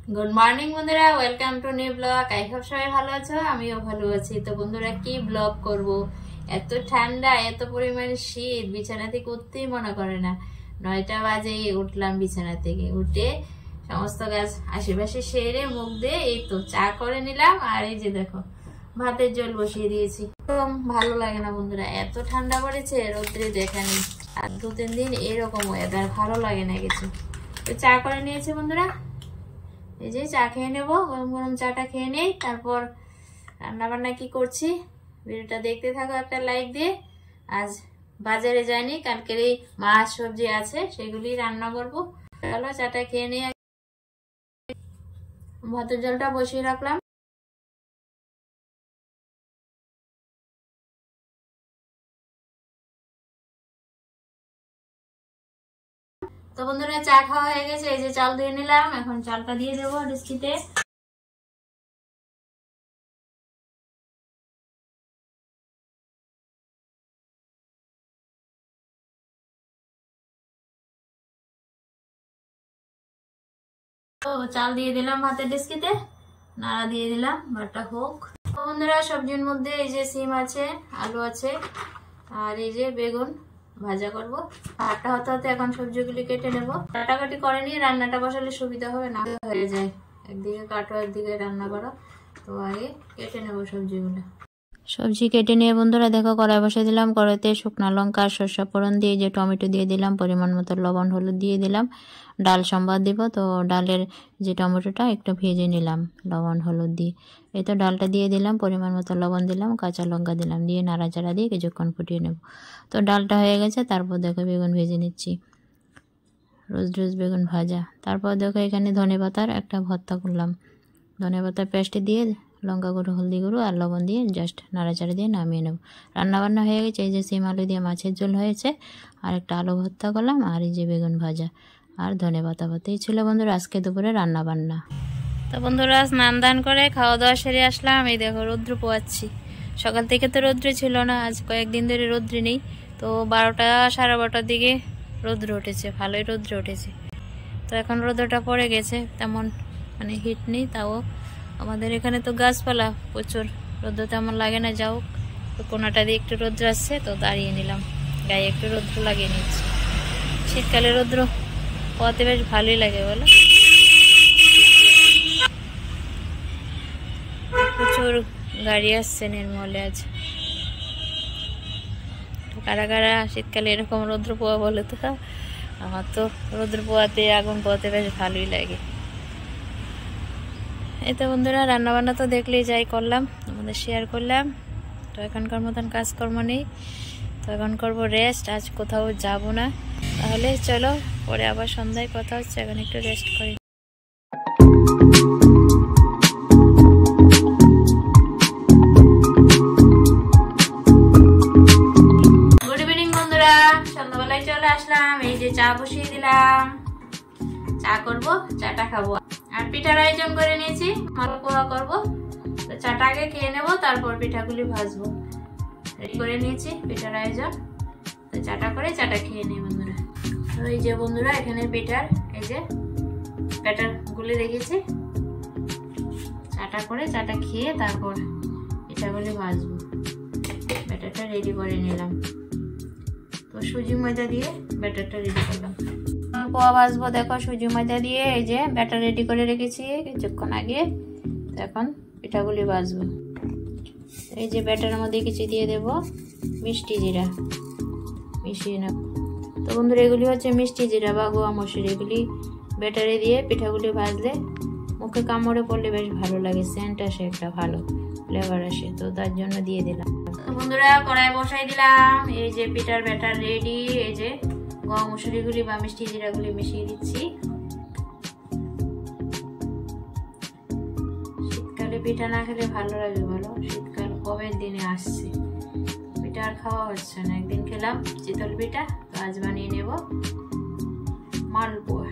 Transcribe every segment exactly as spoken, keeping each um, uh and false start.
Good morning বন্ধুরা, welcome to new blog. I hope সবাই ভালো আছো, আমিও ভালো আছি। তো বন্ধুরা, কি ব্লগ করব, এত ঠান্ডা, এত পরিমাণে শীত, বিছানা থেকে উঠতেই মনে করে না। নয়টা বাজেই উঠলাম বিছানা থেকে, উঠে সমস্ত কাজ আশেপাশে সেরে মুখ দিয়ে এই তো চা করে নিলাম। আর এই যে দেখো ভাতের জল বসিয়ে দিয়েছি। একদম ভালো লাগে না বন্ধুরা, এত ঠান্ডা পড়েছে, রোদ্রে দেখা নেই। আর দু তিন দিন এরকম ওয়েদার, ভালো লাগে না কিছু। তো চা করে নিয়েছি বন্ধুরা, এই যে চা খেয়ে নেবো, গরম গরম চাটা খেয়ে নেই। তারপর রান্না বান্না কি করছি ভিডিওটা দেখতে থাকো একটা লাইক দিয়ে। আজ বাজারে যাইনি, কালকের এই মাছ সবজি আছে সেগুলি রান্না করবো। চলো চাটা খেয়ে নিয়ে, ভাতের জলটা বসিয়ে রাখলাম। তো বন্ধুরা, চা খাওয়া হয়ে গেছে, এই যে চাল ধুয়ে নিলাম, এখন চালটা দিয়ে দেবো ডিস্কিতে। তো চাল দিয়ে দিলাম ভাতের ডিস্কিতে, নাড়া দিয়ে দিলাম, ভাতটা হোক। বন্ধুরা, সবজির মধ্যে এই যে সিম আছে, আলু আছে, আর এই যে বেগুন ভাজা করব। ভাতটা হতে হতে এখন সবজিগুলি কেটে নেব। কাটাকাটি করে নিয়ে রান্নাটা বসালে সুবিধা হবে, না হয়ে যায় একদিকে কাটো একদিকে রান্না করো। তো আগে কেটে নেব সবজিগুলো। সবজি কেটে নিয়ে বন্ধুরা দেখো কড়াই বসে দিলাম। কড়াইতে শুকনো লঙ্কা আর সরষা ফোড়ন দিয়ে যে টমেটো দিয়ে দিলাম, পরিমাণ মতো লবণ হলুদ দিয়ে দিলাম। ডাল সম্বাদ দিব, তো ডালের যে টমেটোটা একটু ভেজে নিলাম লবণ হলুদ দিয়ে। এই তো ডালটা দিয়ে দিলাম, পরিমাণ মতো লবণ দিলাম, কাঁচা লঙ্কা দিলাম, দিয়ে নাড়াচাড়া দিয়ে কিছুক্ষণ ফুটিয়ে নেব। তো ডালটা হয়ে গেছে, তারপর দেখো বেগুন ভেজে নিচ্ছি, রোজ রোজ বেগুন ভাজা। তারপর দেখো এখানে ধনে পাতার একটা ভর্তা করলাম, ধনে পাতার পেস্ট দিয়ে লঙ্কা গুঁড়ো হলদি গুঁড়ো আর লবণ দিয়ে জাস্ট নাড়াচাড়া দিয়ে নামিয়ে নেব। রান্নাবান্না হয়ে গেছে। এই যে সিম আলু দিয়ে মাছের ঝোল হয়েছে, আর একটা আলু ভর্তা করলাম, আর এই যে বেগুন ভাজা আর ধনে পাতা ভাত। এই ছিল বন্ধুরা আজকে দুপুরে রান্নাবান্না। তো বন্ধুরা, স্নান দান করে খাওয়া দাওয়া সেরে আসলাম। এই দেখো রৌদ্র পোয়াচ্ছি, সকাল থেকে তো রৌদ্র ছিল না, আজ কয়েকদিন ধরে রৌদ্র নেই। তো বারোটা সাড়ে বারোটার দিকে রৌদ্র উঠেছে, ভালোই রৌদ্র উঠেছে। তো এখন রৌদ্রটা পড়ে গেছে, তেমন মানে হিট নেই। তাও আমাদের এখানে তো গাছপালা প্রচুর, রৌদ্র তেমন লাগে না। যাও, তো কোনাটা দিয়ে একটু রৌদ্র আসছে, তো দাঁড়িয়ে নিলাম, গায়ে একটু রৌদ্র লাগিয়ে নিচ্ছি। শীতকালে রৌদ্র পোয়াতে বেশ ভালোই লাগে বলো। প্রচুর গাড়ি আসছে নির্মলে আজ। কারা কারা শীতকালে এরকম রৌদ্র পোয়া বলে তো? আমার তো রৌদ্র পোয়াতে, আগুন পোয়াতে বেশ ভালোই লাগে। এই তো বন্ধুরা, রান্নাবান্না তো দেখলেই যাই করলাম, আমাদের শেয়ার করলাম। তো এখনকার মতন কাজকর্ম নেই, তো এখন করবো রেস্ট, আজ কোথাও যাব না। তাহলে চলো, পরে আবার সন্ধ্যায় কথা হচ্ছে, এখন একটু রেস্ট করি। গুড ইভিনিং বন্ধুরা, সন্ধ্যাবেলায় চলে আসলাম। এই যে চা বসিয়ে দিলাম, চা করবো, চাটা খাবো। আর পিঠার আয়োজন করে নিয়েছি, মালপোয়া করবো। তো চাটা আগে খেয়ে নেবো, তারপর পিঠাগুলি ভাজবো। রেডি করে নিয়েছি পিঠার আয়োজন, তো চাটা করে চাটা খেয়ে নিই বন্ধুরা। তো এই যে বন্ধুরা, এখানে পিঠার এই যে ব্যাটার গুলি রেখেছি, চাটা করে চাটা খেয়ে তারপর পিঠাগুলি ভাজবো। ব্যাটারটা রেডি করে নিলাম, তো সুজি ময়দা দিয়ে ব্যাটারটা রেডি করলাম। পোয়া ভাজবো, দেখো সুজি ময়দা দিয়ে এই যে ব্যাটার রেডি করে রেখেছি কিছুক্ষণ আগে। এখন পিঠাগুলি ভাজবো। এই যে ব্যাটারের মধ্যে কিছু দিয়ে দেব মিষ্টি জিরা, মিশিয়ে নেব। তো বন্ধুরা, এগুলি হচ্ছে মিষ্টি জিরা বা গোয়া মসুর, এগুলি ব্যাটারে দিয়ে পিঠাগুলি ভাজলে মুখে কামড়ে পড়লে বেশ ভালো লাগে, সেন্ট আসে, একটা ভালো ফ্লেভার আসে, তো তার জন্য দিয়ে দিলাম। তো বন্ধুরা, কড়াই বসাই দিলাম, এই যে পিঠার ব্যাটার রেডি। এই যে গোয়া মসুরিগুলি বা মিষ্টি জিরাগুলি মিশিয়ে দিচ্ছি। শীতকালে পিঠা না খেলে ভালো লাগে বলো? শীতকাল কবে দিনে আসছে, পিঠা আর খাওয়া হচ্ছে না। একদিন খেলাম চিতল পিঠা, তো আজ বানিয়ে নেব মালপোয়া।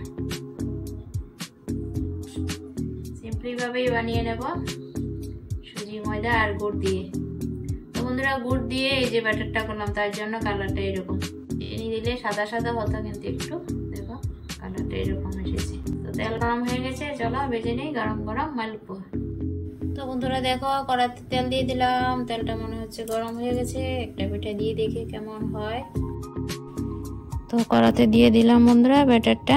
সিম্পলি ভাবেই বানিয়ে নেব, সুজি ময়দা আর গুড় দিয়ে। তো বন্ধুরা, গুড় দিয়ে এই যে ব্যাটারটা করলাম, তার জন্য কালারটা এরকম। চিনি দিলে সাদা সাদা হতো, কিন্তু একটু দেখো কালারটা এরকম এসেছে। তো তেল গরম হয়ে গেছে, চলো ভেজে নিই গরম গরম মালপোয়া। তো বন্ধুরা দেখো কড়াইতে তেল দিয়ে দিলাম, তেলটা মনে হচ্ছে গরম হয়ে গেছে। একটা পিঠা দিয়ে দেখি কেমন হয়। তো কড়াতে দিয়ে দিলাম বন্ধুরা ব্যাটারটা।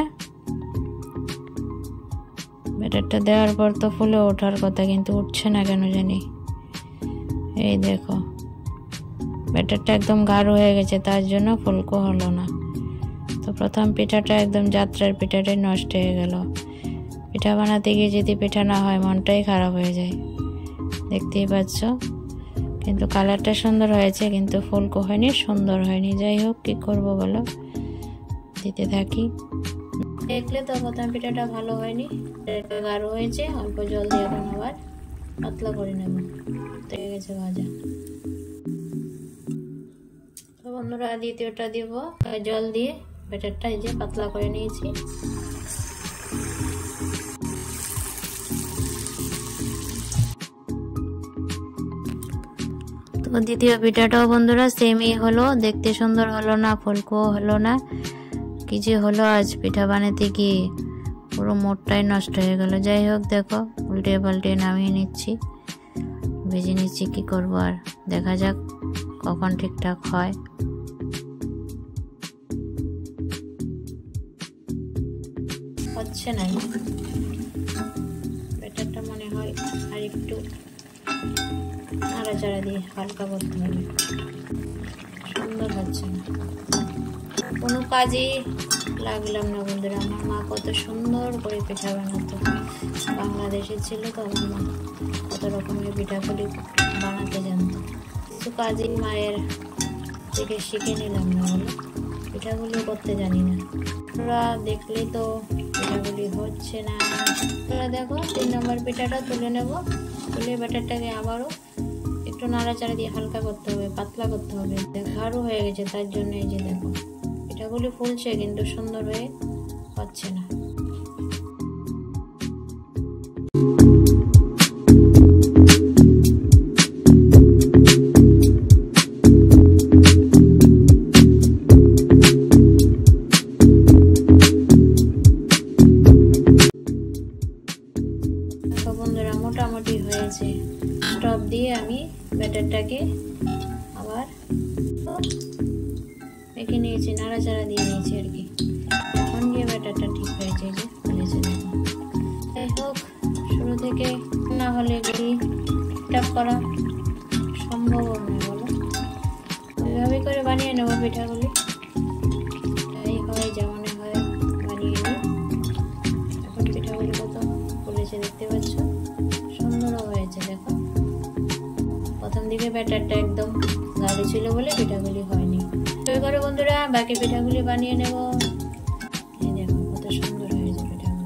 ব্যাটারটা দেওয়ার পর তো ফুলে ওঠার কথা, কিন্তু উঠছে না কেন জানি। এই দেখো ব্যাটারটা একদম গাঢ় হয়ে গেছে, তার জন্য ফুলকো হলো না। তো প্রথম পিঠাটা একদম যাত্রার পিঠাটাই নষ্ট হয়ে গেল। পিঠা বানাতে গিয়ে যদি পিঠা না হয় মনটাই খারাপ হয়ে যায়, দেখতেই পাচ্ছ। কিন্তু কালারটা সুন্দর হয়েছে, কিন্তু ফুলকো হয়নি, সুন্দর হয়নি। যাই হোক, কি করব বলো, দিতে থাকি। দেখলে তো প্রথম পিঠাটা ভালো হয়নি, গাঢ় হয়েছে। অল্প জল দিয়ে এখন আবার পাতলা করে নেব। হয়ে গেছে ভাজা। তো বন্ধুরা দ্বিতীয়টা দিব, জল দিয়ে ব্যাটারটা এই যে পাতলা করে নিয়েছি। তো দ্বিতীয় পিঠাটাও বন্ধুরা সেমই হলো, দেখতে সুন্দর হলো না, ফুলকো হলো না। কি যে হলো আজ পিঠা বানাতে গিয়ে, পুরো মোটটাই নষ্ট হয়ে গেল। যাই হোক দেখো, উল্টে পাল্টে নামিয়ে নিচ্ছি, ভেজে নিচ্ছি। কি করব আর, দেখা যাক কখন ঠিকঠাক হয়। হচ্ছে না, ব্যাটারটা মনে হয় আর একটু নাড়াচাড়া দিয়ে হালকা করতে হবে, সুন্দর হচ্ছে না। কোনো কাজেই লাগলাম না বন্ধুরা। আমার মা কত সুন্দর করে পিঠা বানাতো, বাংলাদেশে ছিল তো আমার মা, কত রকমের পিঠাগুলি বানাতে জানতো। কিছু কাজেই মায়ের থেকে শিখে নিলাম না বলে, পিঠাগুলি করতে জানি না। ওরা দেখলে তো পিঠাগুলি হচ্ছে না। তোরা দেখো তিন নম্বর পিঠাটা তুলে নেব, তুলে ব্যাটারটাকে আবারও একটু নাড়াচাড়া দিয়ে হালকা করতে হবে, পাতলা করতে হবে। গাঢ় হয়ে গেছে, তার জন্য এই যে দেখো পিঠাগুলি ফুলছে কিন্তু সুন্দর হয়ে হচ্ছে না। বন্ধুরা মোটামুটি হয়েছে। টপ দিয়ে আমি ব্যাটারটাকে আবার মেখে নিয়েছি, নাড়াচাড়া দিয়ে নিয়েছি আর কি। এখন গিয়ে ব্যাটারটা ঠিক হয়েছে, যে ফুলেছে দেখো। যাই হোক, শুরু থেকে না হলে এগুলি ঠিকঠাক করা সম্ভব নয় বলো। ওইভাবে করে বানিয়ে নেবো পিঠাগুলি, যাই হয় যেমন হয় বানিয়ে নিই। এখন পিঠাগুলি কত ফুলেছে দেখতে পাচ্ছ, সুন্দরও হয়েছে দেখো। প্রথম দিকে ব্যাটারটা একদম গাঢ় ছিল বলে পিঠাগুলি হয়নি। তো করে বন্ধুরা বাকি পিঠাগুলি বানিয়ে নেব। এই দেখো কত সুন্দর হয়েছে পিঠাগুলি।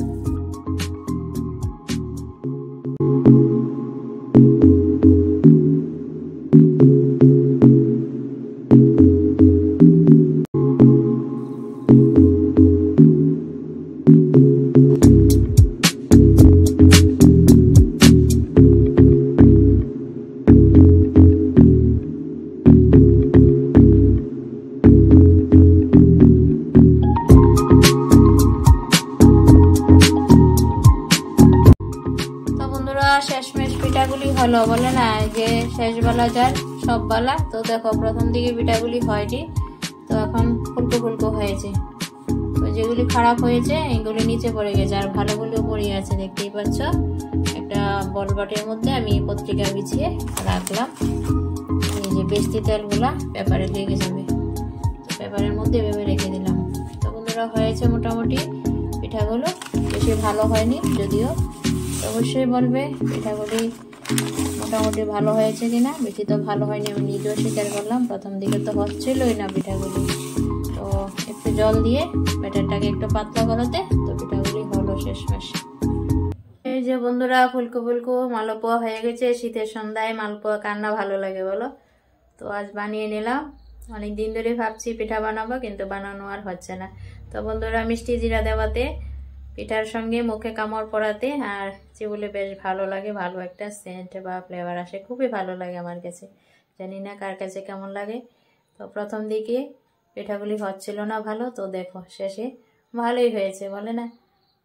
শেষমেশ পিঠাগুলি হলো বলে না, যে শেষ বেলা যার সব বেলা। তো দেখো প্রথম দিকে পিঠাগুলি হয়নি, তো এখন ফুলকো ফুলকো হয়েছে। তো যেগুলি খারাপ হয়েছে এগুলি নিচে পড়ে গেছে, আর ভালোগুলো পড়ে আছে দেখতেই পাচ্ছ। একটা বল বাটির মধ্যে আমি পত্রিকা বিছিয়ে রাখলাম, এই যে বেশি তেলগুলা পেপারে লেগে যাবে, তো পেপারের মধ্যে ভেবে রেখে দিলাম। তো বন্ধুরা হয়েছে মোটামুটি পিঠাগুলো, বেশি ভালো হয়নি যদিও। অবশ্যই বলবে পিঠাগুলি মোটামুটি ভালো হয়েছে কিনা। বেশি তো ভালো হয়নি, আমি নিজেও স্বীকার করলাম। প্রথম দিকে তো হচ্ছিলই না পিঠাগুলি, তো একটু জল দিয়ে ব্যাটারটাকে একটু পাতলা করাতে তো পিঠাগুলি হলো শেষমেশ। এই যে বন্ধুরা ফুলকো ফুলকো মালপোয়া হয়ে গেছে। শীতের সন্ধ্যায় মালপোয়া কার না ভালো লাগে বলো। তো আজ বানিয়ে নিলাম, অনেক দিন ধরে ভাবছি পিঠা বানাবো, কিন্তু বানানো আর হচ্ছে না। তো বন্ধুরা মিষ্টি জিরা দেওয়াতে, পিঠার সঙ্গে মুখে কামড় পড়াতে আর চিবুলে বেশ ভালো লাগে, ভালো একটা সেন্ট বা ফ্লেভার আসে, খুবই ভালো লাগে আমার কাছে। জানি না কার কাছে কেমন লাগে। তো প্রথম দিকে পিঠাগুলি হচ্ছিল না ভালো, তো দেখো শেষে ভালোই হয়েছে বলে না।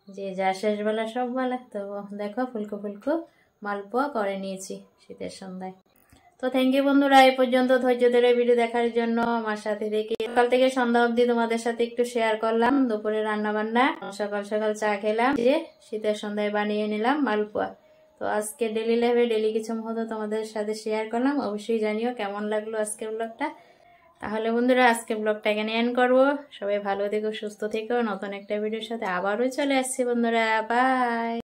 যে যা শেষবেলা সব বেলা। তো দেখো ফুলকো ফুলকো মালপোয়া করে নিয়েছি শীতের সন্ধ্যায়। তো থ্যাংক ইউ বন্ধুরা, এই পর্যন্ত ধৈর্য ধরে ভিডিও দেখার জন্য। আমার সাথে দেখে সকাল থেকে সন্ধ্যা অবধি তোমাদের সাথে একটু শেয়ার করলাম দুপুরে রান্না বান্না, সকাল সকাল চা খেলাম, যে শীতের সন্ধ্যায় বানিয়ে নিলাম মালপোয়া। তো আজকে ডেলি লাইফে ডেলি কিছু মুহূর্ত তোমাদের সাথে শেয়ার করলাম। অবশ্যই জানিও কেমন লাগলো আজকের ব্লগটা। তাহলে বন্ধুরা আজকে ব্লগটা এখানে এন্ড করবো। সবাই ভালো থেকো, সুস্থ থেকো। নতুন একটা ভিডিওর সাথে আবারও চলে আসছি বন্ধুরা। বাই।